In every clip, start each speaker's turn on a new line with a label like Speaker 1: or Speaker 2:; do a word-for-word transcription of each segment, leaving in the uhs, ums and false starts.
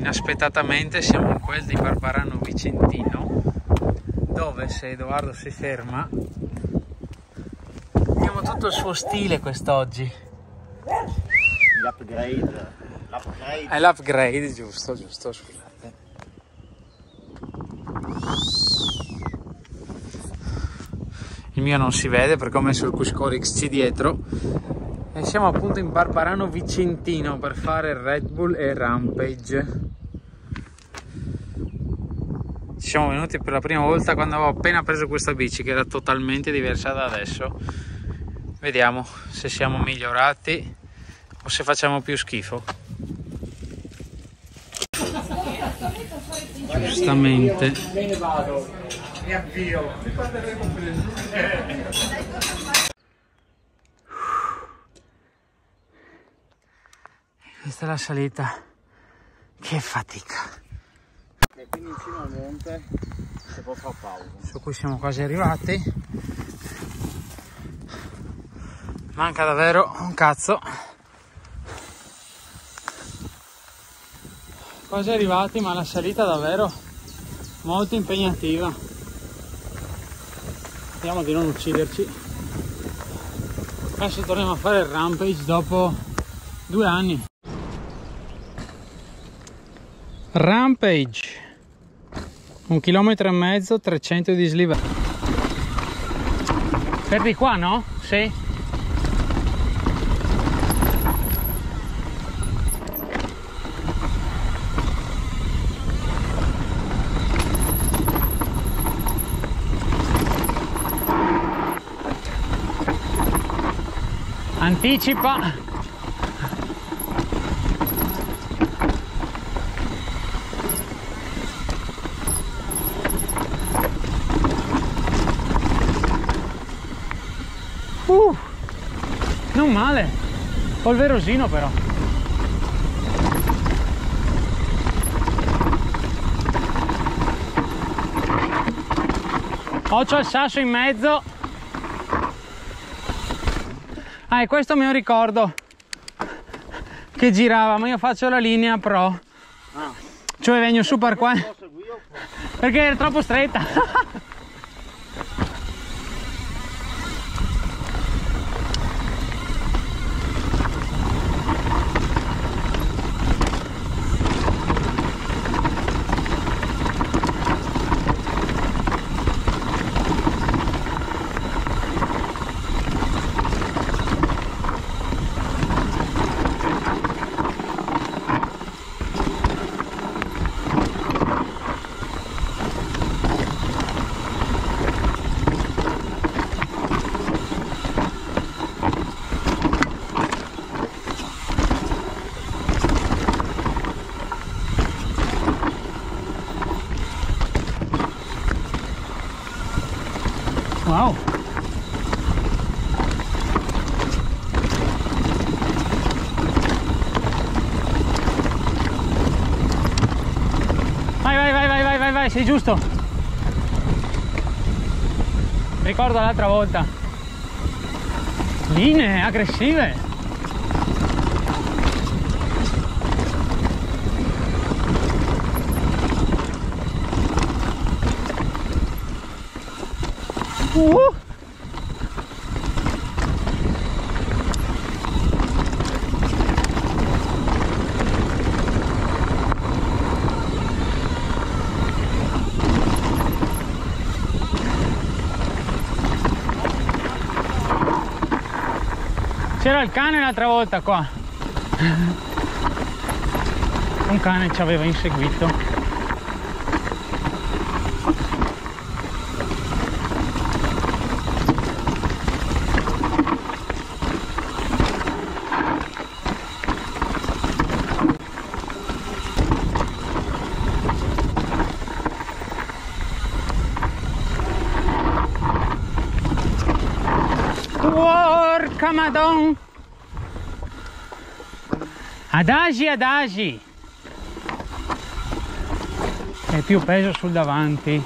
Speaker 1: Inaspettatamente siamo in quel di Barbarano Vicentino, dove se Edoardo si ferma abbiamo tutto il suo stile quest'oggi.
Speaker 2: L'upgrade. L'upgrade.
Speaker 1: È l'upgrade, giusto, giusto, scusate. Il mio non si vede perché ho messo il Cusco X C dietro. E siamo appunto in Barbarano Vicentino per fare Red Bull e Rampage. Ci siamo venuti per la prima volta quando avevo appena preso questa bici, che era totalmente diversa da adesso. Vediamo se siamo migliorati o se facciamo più schifo. Giustamente.
Speaker 2: Me ne vado. Mi avvio.
Speaker 1: Questa è la salita. Che fatica.
Speaker 2: E quindi in cima al monte si può fare pausa.
Speaker 1: Su cui siamo quasi arrivati. Manca davvero un cazzo. Quasi arrivati, ma la salita è davvero molto impegnativa. Speriamo di non ucciderci. Adesso torniamo a fare il Rampage dopo due anni. Rampage, un chilometro e mezzo, trecento di dislivello. Fermi qua, no? Sì. Anticipa. Uh, non male, polverosino però. Occhio al sasso in mezzo. Ah, e questo me lo ricordo che girava, ma io faccio la linea pro,
Speaker 2: Ah.
Speaker 1: cioè vengo su per qua perché era troppo stretta. Wow. Vai, vai, vai, vai, vai, vai, vai, sei giusto. Ricordo l'altra volta. Linee aggressive. Uh. C'era il cane l'altra volta qua. Un cane ci aveva inseguito. Porca madonna! Adagi, adagi! E più peso sul davanti.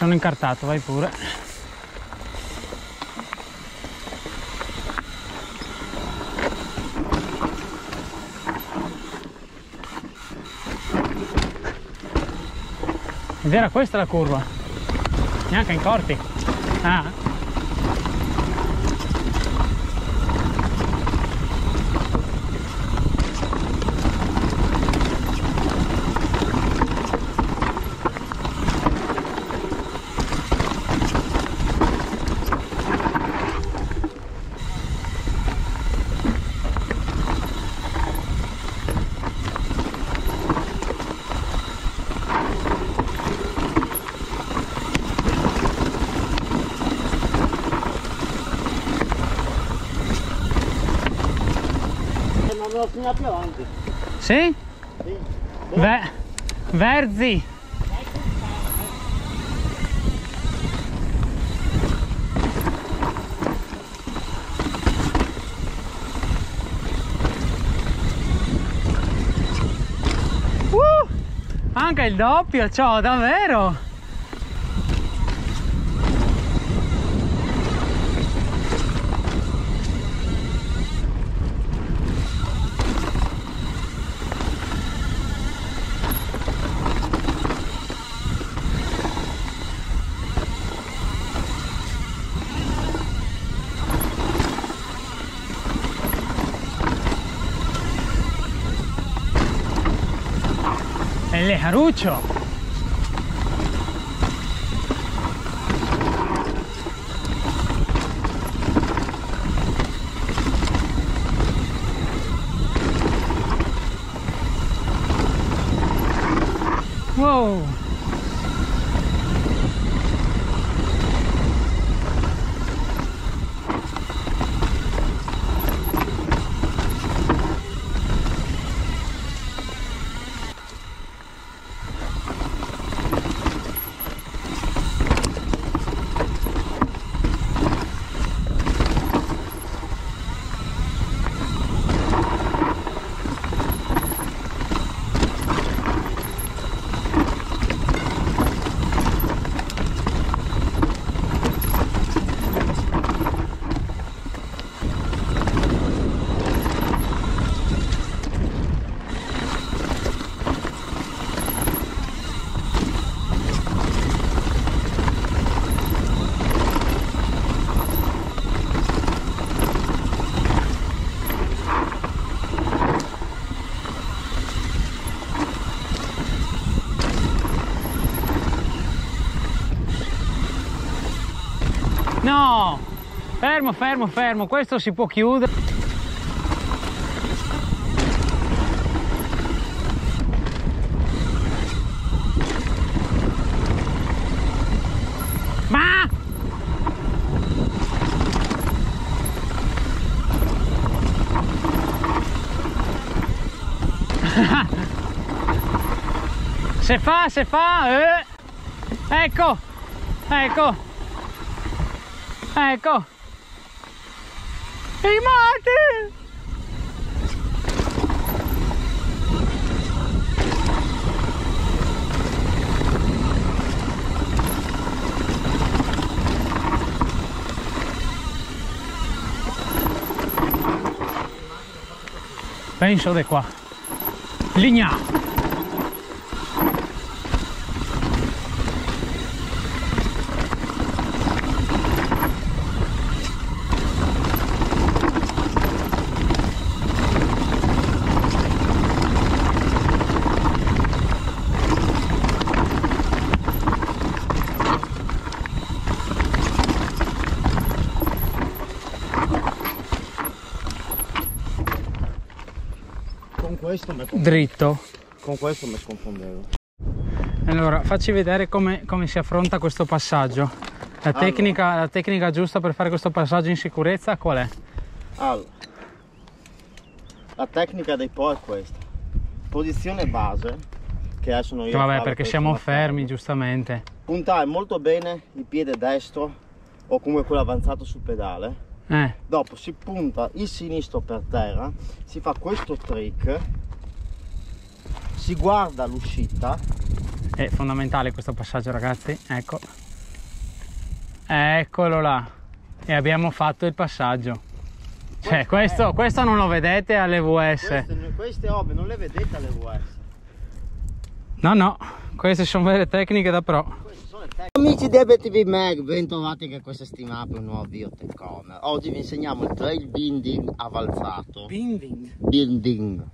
Speaker 1: sono incartato, vai pure. Ed era questa la curva, neanche in corti. Ah.
Speaker 2: Più avanti.
Speaker 1: Sì?
Speaker 2: Sì.
Speaker 1: Ve Verzi. Uh, anche il doppio, ciao, davvero? El lejarucho. Wow. No, fermo, fermo, fermo, questo si può chiudere. Ma! Se fa, se fa, eh. Ecco, ecco. Ecco i matti. Penso di qua Lignà.
Speaker 2: Questo mi
Speaker 1: dritto.
Speaker 2: Con questo mi sconfondevo.
Speaker 1: Allora, facci vedere come, come si affronta questo passaggio. La, allora. tecnica, la tecnica giusta per fare questo passaggio in sicurezza qual è?
Speaker 2: Allora, la tecnica dei po' è questa. Posizione base, che adesso non io
Speaker 1: Vabbè, perché siamo fermi, fermo. Giustamente.
Speaker 2: Puntare molto bene il piede destro o comunque quello avanzato sul pedale.
Speaker 1: Eh.
Speaker 2: Dopo si punta il sinistro per terra, si fa questo trick, si guarda l'uscita.
Speaker 1: È fondamentale questo passaggio, ragazzi, ecco. Eccolo là. E abbiamo fatto il passaggio. Cioè, questo, questo non lo vedete alle V S.
Speaker 2: Queste, queste robe non le vedete alle V S.
Speaker 1: No, no, queste sono vere tecniche da pro.
Speaker 2: Amici di Ebe T V Mag, bentrovati che questa settimana per un nuovo video Teccomer. Oggi vi insegniamo il trail binding avanzato.
Speaker 1: Binding?
Speaker 2: Binding.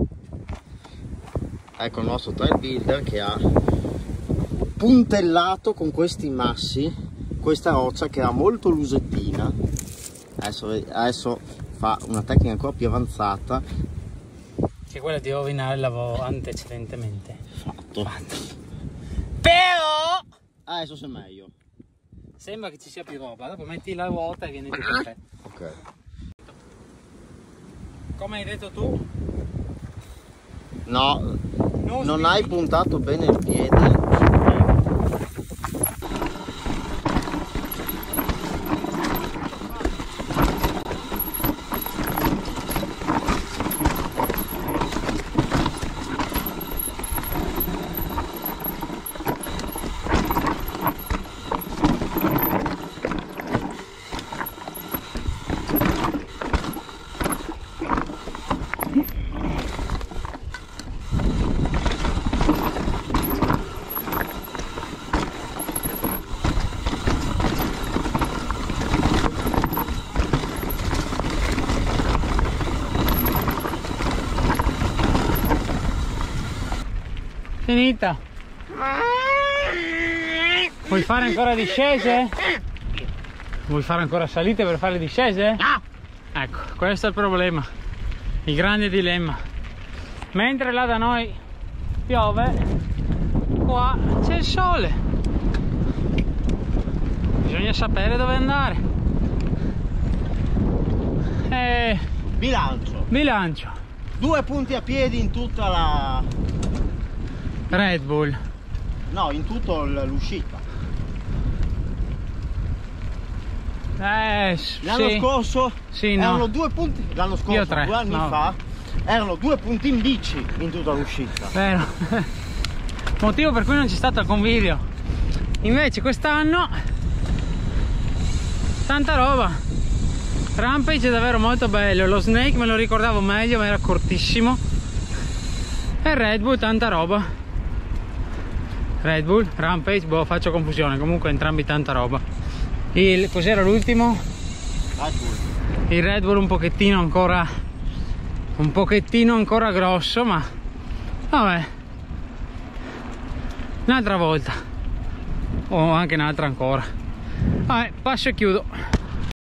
Speaker 2: Ecco il nostro trail builder che ha puntellato con questi massi questa roccia che era molto lusettina. Adesso, adesso fa una tecnica ancora più avanzata,
Speaker 1: che quella di rovinare l'avevo antecedentemente
Speaker 2: fatto.
Speaker 1: fatto. Però
Speaker 2: Adesso sei meglio.
Speaker 1: sembra che ci sia più roba. Dopo metti la ruota e viene più perfetto.
Speaker 2: Ok.
Speaker 1: Come hai detto tu?
Speaker 2: No,
Speaker 1: No,
Speaker 2: non
Speaker 1: spingi.
Speaker 2: hai puntato bene il piede.
Speaker 1: Finita. Vuoi fare ancora discese? Vuoi fare ancora salite per fare le discese? Ecco, questo è il problema, il grande dilemma. Mentre là da noi piove, qua c'è il sole. Bisogna sapere dove andare. E
Speaker 2: Bilancio.
Speaker 1: bilancio.
Speaker 2: Due punti a piedi in tutta la...
Speaker 1: Red Bull.
Speaker 2: No, in tutta l'uscita.
Speaker 1: Eh,
Speaker 2: L'anno
Speaker 1: sì.
Speaker 2: scorso
Speaker 1: Sì, no.
Speaker 2: erano due punti. L'anno scorso,
Speaker 1: Io tre,
Speaker 2: due anni
Speaker 1: no.
Speaker 2: fa, erano due punti in bici in tutta l'uscita.
Speaker 1: Vero. Motivo per cui non c'è stato alcun video. Invece quest'anno tanta roba. Rampage è davvero molto bello. Lo Snake me lo ricordavo meglio, ma era cortissimo. E Red Bull tanta roba. Red Bull, Rampage, boh, faccio confusione. Comunque entrambi tanta roba. Il cos'era l'ultimo?
Speaker 2: Red Bull.
Speaker 1: Il Red Bull un pochettino ancora un pochettino ancora grosso, ma vabbè, un'altra volta o anche un'altra ancora. Vabbè, passo e chiudo.